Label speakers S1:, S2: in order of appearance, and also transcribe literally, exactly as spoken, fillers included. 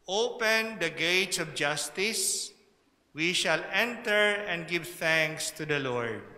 S1: Open the gates of justice. We shall enter and give thanks to the Lord.